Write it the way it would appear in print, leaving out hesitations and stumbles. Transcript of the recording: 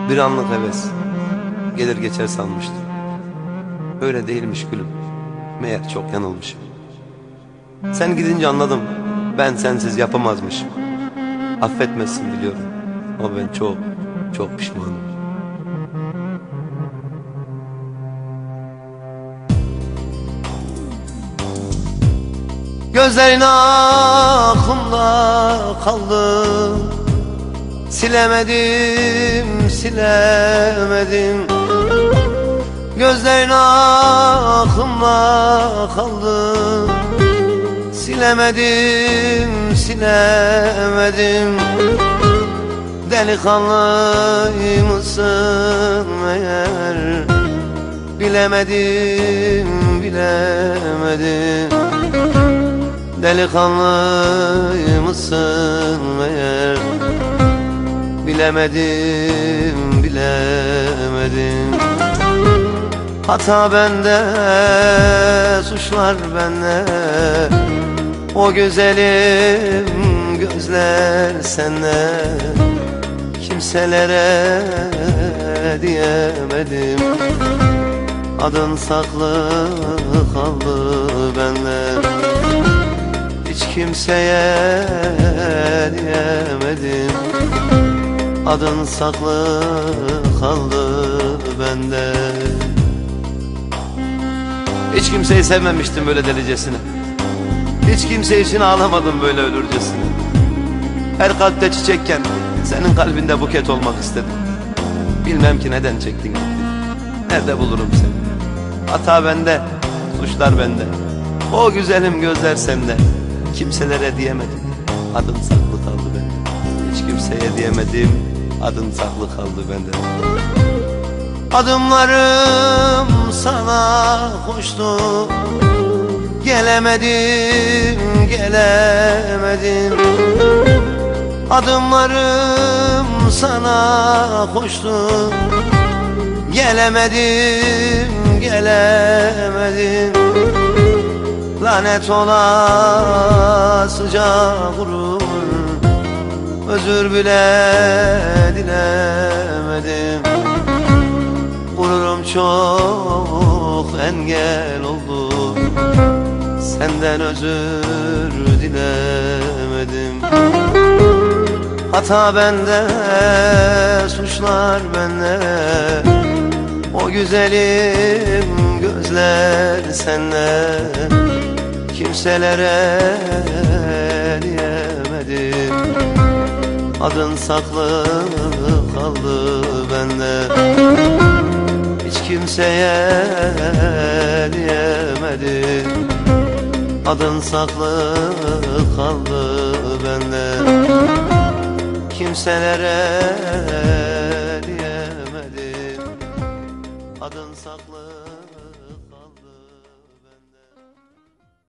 Bir anlık heves, gelir geçer sanmıştım. Öyle değilmiş gülüm, meğer çok yanılmışım. Sen gidince anladım, ben sensiz yapamazmışım. Affetmezsin biliyorum, ama ben çok, çok pişmanım. Gözlerin aklımda kaldı, silemedim, silemedim. Gözlerin aklımda kaldı, silemedim, silemedim. Delikanlı mısın meğer, bilemedim, bilemedim. Delikanlı mısın meğer, bilemedim, bilemedim. Hata bende, suçlar bende. O güzelim gözler sende. Kimselere diyemedim, adın saklı kaldı bende. Hiç kimseye diyemedim, adın saklı kaldı bende. Hiç kimseyi sevmemiştim böyle delicesine. Hiç kimse için ağlamadım böyle ölürcesine. Her kalpte çiçekken senin kalbinde buket olmak istedim. Bilmem ki neden çektin gittin. Nerede bulurum seni? Hata bende, suçlar bende. O güzelim gözler sende. Kimselere diyemedim, adın saklı kaldı bende. Hiç kimseye diyemedim, adın saklı kaldı bende. Adımlarım sana koştu, gelemedim, gelemedim. Adımlarım sana koştu, gelemedim, gelemedim. Lanet olasıca gurur, özür bile dilemedim. Gururum çok engel oldu, senden özür dilemedim. Hata bende, suçlar bende. O güzelim gözler sende. Kimselere diyemedim, adın saklı kaldı bende. Hiç kimseye diyemedim, adın saklı kaldı bende. Kimselere